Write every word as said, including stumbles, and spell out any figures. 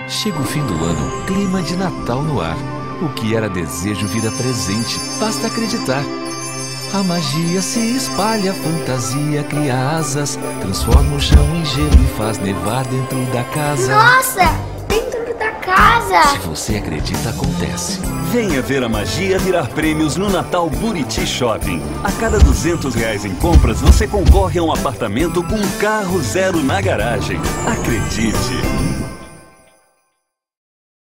Chega o fim do ano, clima de Natal no ar. O que era desejo vira presente, basta acreditar. A magia se espalha, a fantasia cria asas, transforma o chão em gelo e faz nevar dentro da casa. Nossa! Dentro da casa! Se você acredita, acontece. Venha ver a magia virar prêmios no Natal Buriti Shopping. A cada duzentos reais em compras, você concorre a um apartamento com um carro zero na garagem. Acredite!